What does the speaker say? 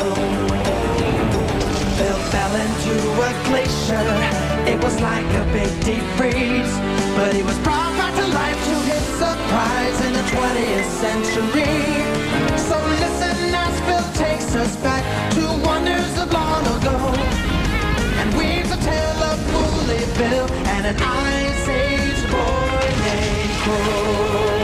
Bill fell into a glacier. It was like a big deep freeze, but he was brought back to life to his surprise in the 20th century. So listen as Bill takes us back to wonders of long ago, and weaves a tale of Woolly Bill and an Ice Age boy named Crow.